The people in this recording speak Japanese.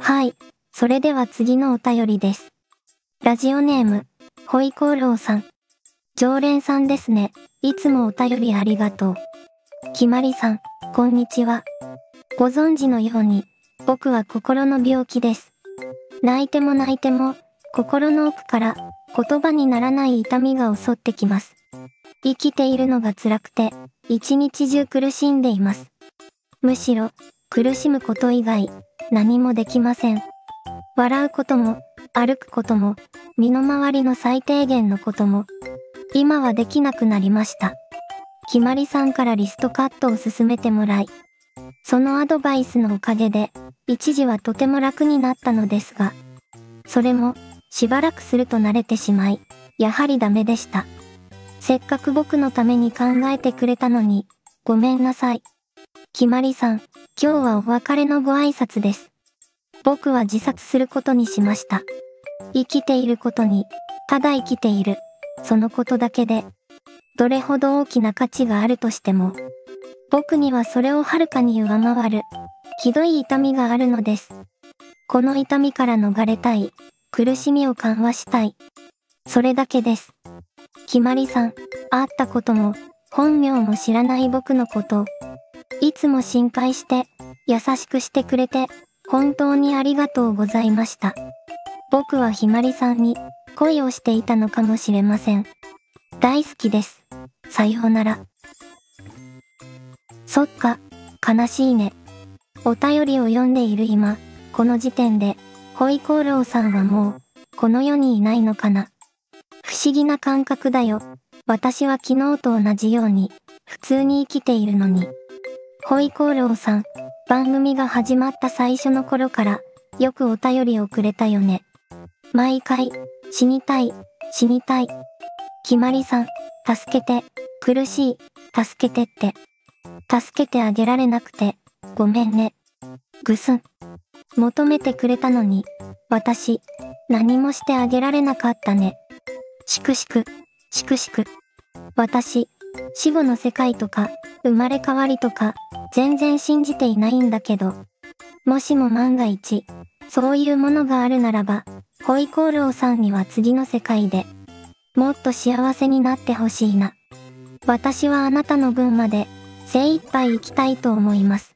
はい、それでは次のお便りです。ラジオネーム、ホイコーローさん。常連さんですね。いつもお便りありがとう。きまりさん、こんにちは。ご存知のように、僕は心の病気です。泣いても泣いても、心の奥から言葉にならない痛みが襲ってきます。生きているのが辛くて、一日中苦しんでいます。むしろ、苦しむこと以外、何もできません。笑うことも、歩くことも、身の回りの最低限のことも、今はできなくなりました。きまりさんからリストカットを勧めてもらい、そのアドバイスのおかげで、一時はとても楽になったのですが、それも、しばらくすると慣れてしまい、やはりダメでした。せっかく僕のために考えてくれたのに、ごめんなさい。きまりさん、今日はお別れのご挨拶です。僕は自殺することにしました。生きていることに、ただ生きている、そのことだけで、どれほど大きな価値があるとしても、僕にはそれをはるかに上回る、ひどい痛みがあるのです。この痛みから逃れたい、苦しみを緩和したい。それだけです。きまりさん、会ったことも、本名も知らない僕のことを、いつも心配して、優しくしてくれて、本当にありがとうございました。僕はひまりさんに恋をしていたのかもしれません。大好きです。さようなら。そっか、悲しいね。お便りを読んでいる今、この時点で、ホイコーローさんはもう、この世にいないのかな。不思議な感覚だよ。私は昨日と同じように、普通に生きているのに。ホイコーローさん、番組が始まった最初の頃から、よくお便りをくれたよね。毎回、死にたい、死にたい。きまりさん、助けて、苦しい、助けてって。助けてあげられなくて、ごめんね。ぐすん。求めてくれたのに、私、何もしてあげられなかったね。しくしく、しくしく。私、死後の世界とか、生まれ変わりとか、全然信じていないんだけど。もしも万が一、そういうものがあるならば、ホイコーローさんには次の世界で、もっと幸せになってほしいな。私はあなたの分まで、精一杯生きたいと思います。